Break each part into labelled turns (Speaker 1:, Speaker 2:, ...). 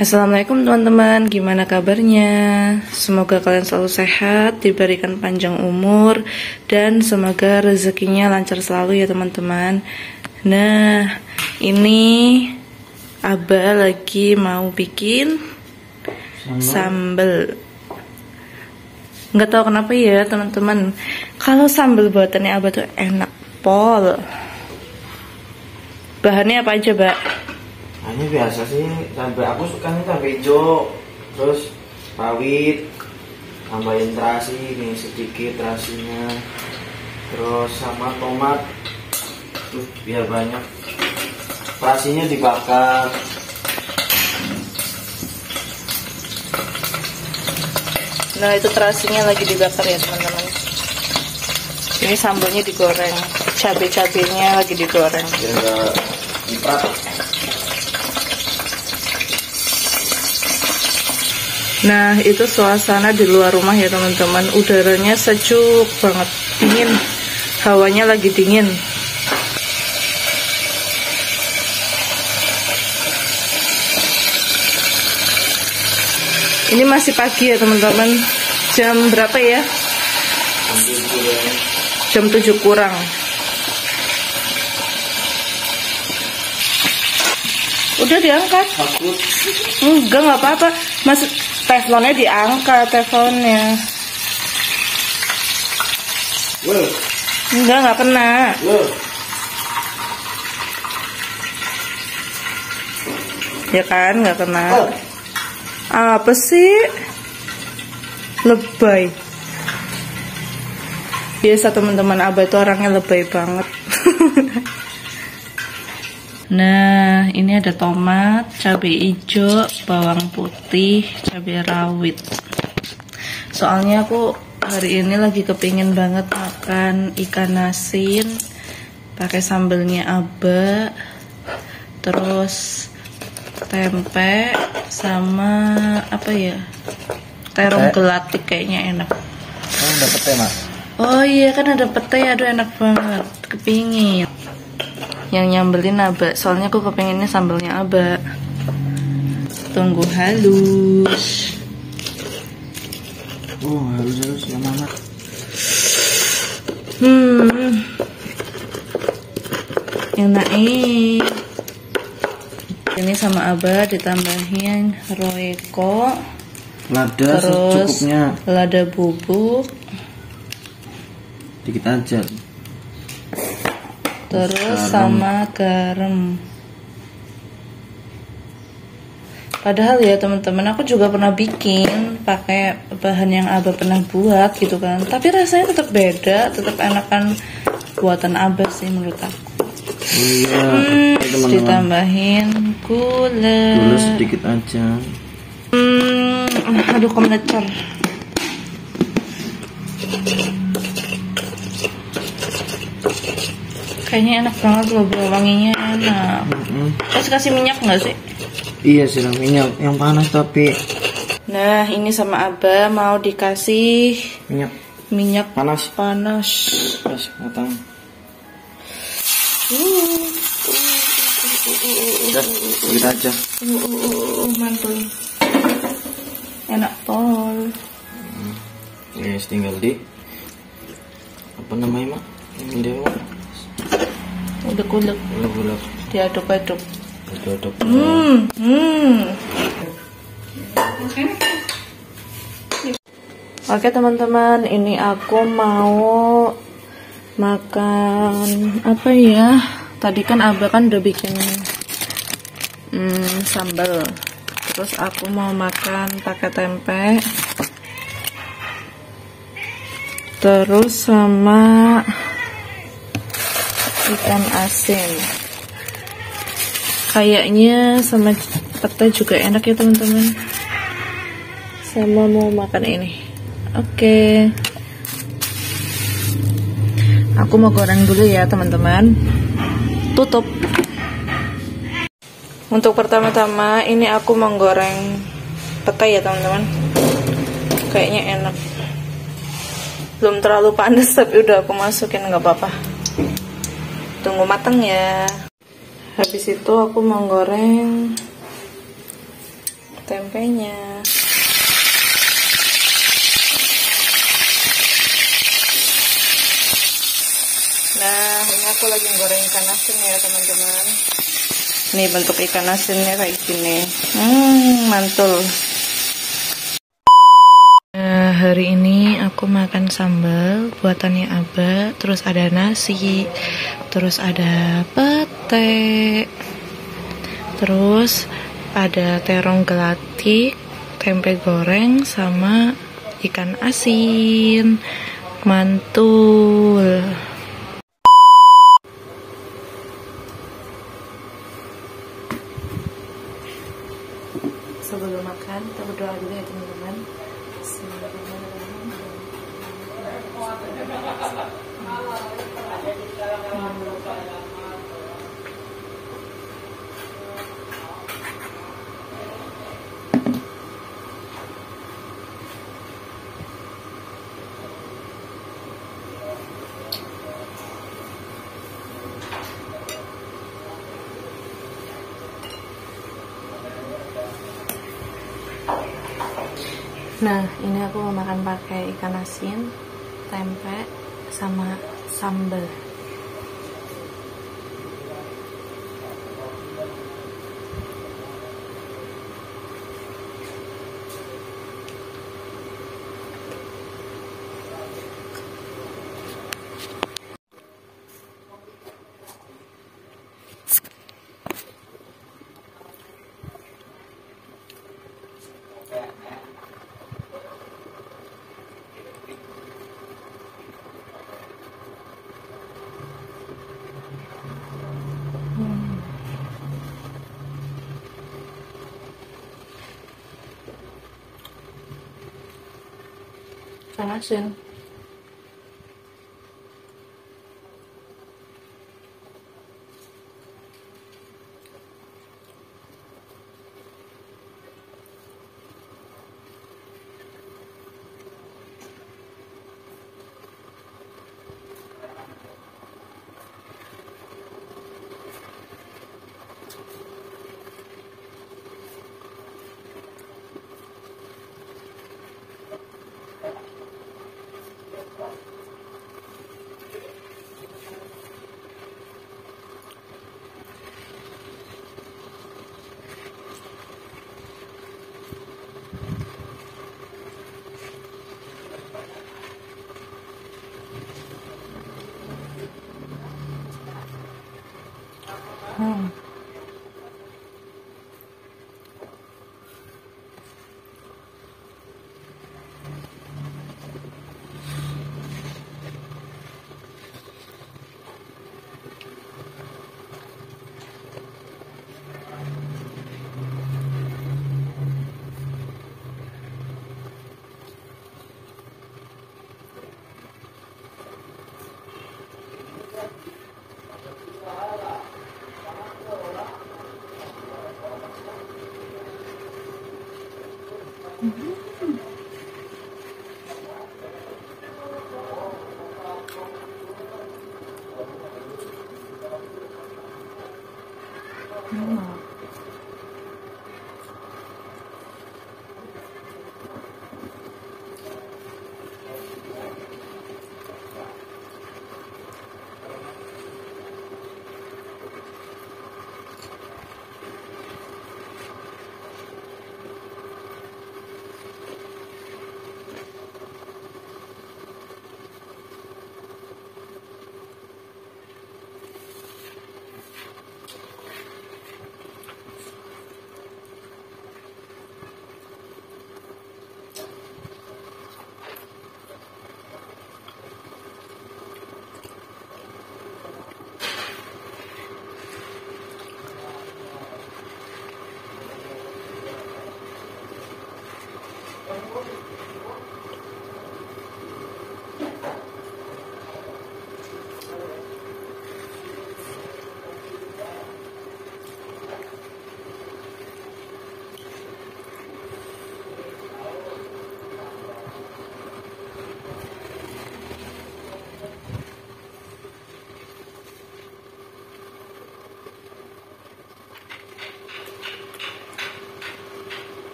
Speaker 1: Assalamualaikum teman-teman, gimana kabarnya? Semoga kalian selalu sehat, diberikan panjang umur, dan semoga rezekinya lancar selalu ya teman-teman. Nah, ini Aba lagi mau bikin sambal. Nggak tahu kenapa ya teman-teman, kalau sambal buatannya Aba tuh enak pol. Bahannya apa aja, Mbak?
Speaker 2: Ini biasa sih, cabai aku sukanya cabai hijau, terus rawit, tambahin terasi nih sedikit terasinya, terus sama tomat, tuh biar banyak. Terasinya dibakar.
Speaker 1: Nah itu terasinya lagi dibakar ya teman-teman. Ini sambalnya digoreng, cabai-cabainya lagi digoreng.
Speaker 2: Biar nggak diprat.
Speaker 1: Nah itu suasana di luar rumah ya teman-teman. Udaranya sejuk banget, dingin, hawanya lagi dingin. Ini masih pagi ya teman-teman. Jam berapa ya? Jam 7 kurang. Udah diangkat? Enggak, nggak apa-apa. Masih teflonnya diangkat, teflonnya. Enggak, nggak kena. Ya kan, nggak kena. Apa sih? Lebay. Biasa teman-teman, Aba itu orangnya lebay banget. Nah, ini ada tomat, cabai hijau, bawang putih, cabai rawit. Soalnya aku hari ini lagi kepingin banget makan ikan asin pakai sambelnya Aba, terus tempe sama apa ya, terong gelatik kayaknya enak.
Speaker 2: Ada pete Mak?
Speaker 1: Oh iya kan ada pete, aduh enak banget, kepingin. Yang nyambelin Aba, soalnya aku kepengennya sambalnya Aba. Tunggu halus.
Speaker 2: Halus yang mana?
Speaker 1: Enak ini sama Aba ditambahin royco,
Speaker 2: Lada
Speaker 1: terus
Speaker 2: secukupnya.
Speaker 1: lada bubuk,
Speaker 2: Dikit aja.
Speaker 1: terus sama garam. Padahal ya teman-teman, aku juga pernah bikin pakai bahan yang Aba pernah buat gitu kan, tapi rasanya tetap beda, tetap enakan buatan Aba sih menurut aku.
Speaker 2: Oh iya, teman-teman.
Speaker 1: Ditambahin gula
Speaker 2: sedikit aja.
Speaker 1: Aduh kemecer. Kayaknya enak banget loh, wanginya enak. Terus kasih minyak nggak sih?
Speaker 2: Iya, siram minyak yang panas tapi.
Speaker 1: Nah ini sama Aba mau dikasih minyak
Speaker 2: panas.
Speaker 1: Terus
Speaker 2: matang. Udah, begitu aja.
Speaker 1: Mantul. Enak pol.
Speaker 2: Yes, tinggal di apa namanya Mak? Ini Mak.
Speaker 1: Ulek-ulek. Diaduk-aduk. Oke teman-teman, ini aku mau makan apa ya? Tadi kan Aba kan udah bikin sambal. Terus aku mau makan pakai tempe. Terus sama ikan asin. Kayaknya sama pete juga enak ya teman-teman. Sama mau makan ini. Oke. Aku mau goreng dulu ya teman-teman. Tutup. Untuk pertama-tama ini aku menggoreng pete ya teman-teman. Kayaknya enak. Belum terlalu panas tapi udah aku masukin, nggak apa-apa. Tunggu matang ya. Habis itu aku menggoreng tempenya. Nah, ini aku lagi goreng ikan asin ya teman-teman. Nih bentuk ikan asinnya kayak gini. Mantul. Nah, hari ini aku makan sambal buatannya Aba, terus ada nasi, terus ada pete, terus ada terong gelatik, tempe goreng, sama ikan asin. Mantul. Sebelum makan, kita berdoa dulu ya teman-teman. Nah, ini aku mau makan pakai ikan asin, tempe, sama sambal. Ikan asin.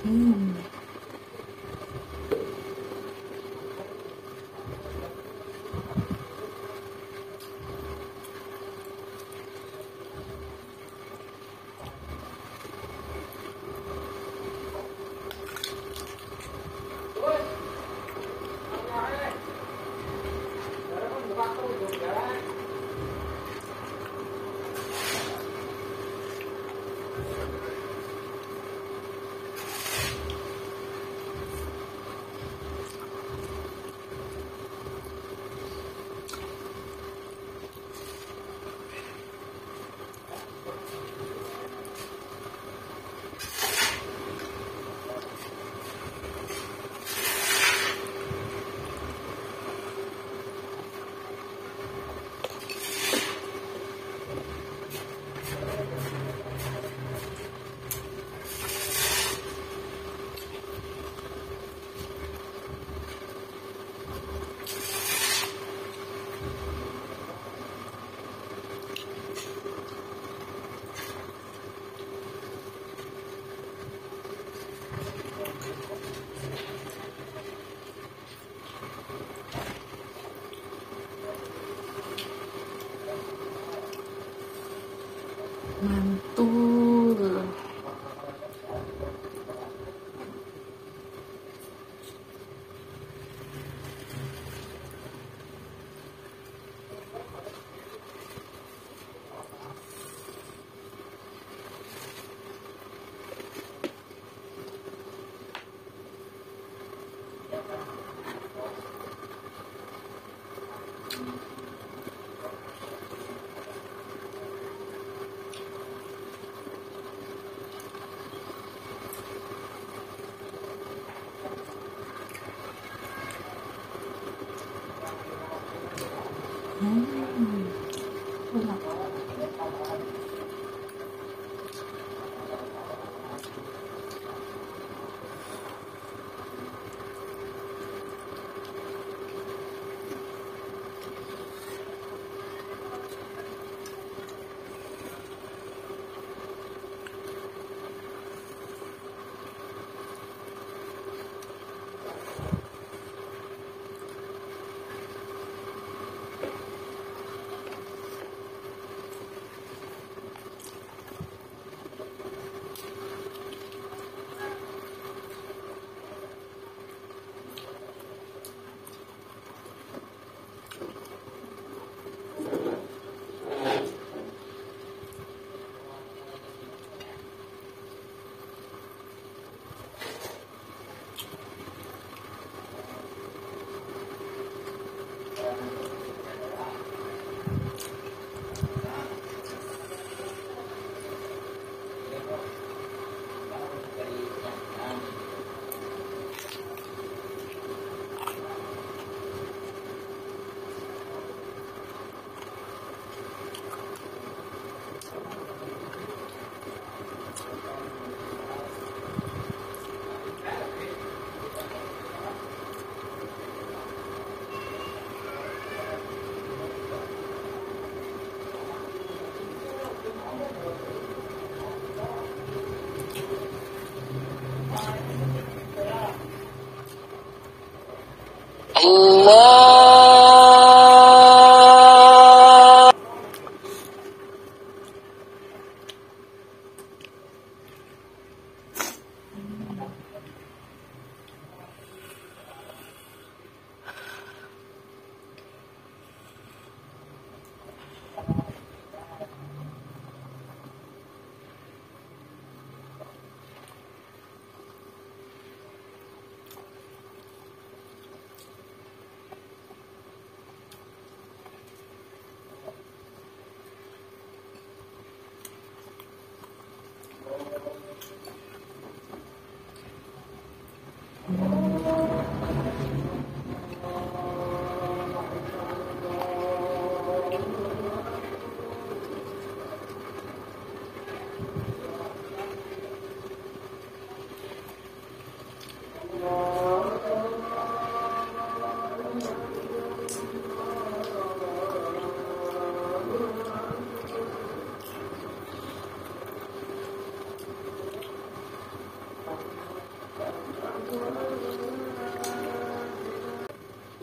Speaker 1: Mantul.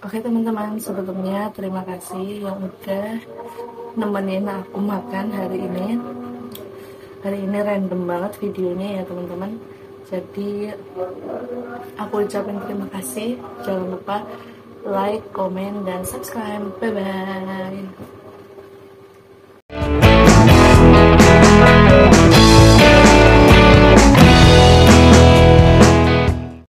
Speaker 1: Oke teman-teman, sebelumnya terima kasih yang udah nemenin aku makan hari ini. Hari ini random banget videonya ya teman-teman. Jadi aku ucapin terima kasih. Jangan lupa like, komen, dan subscribe. Bye bye.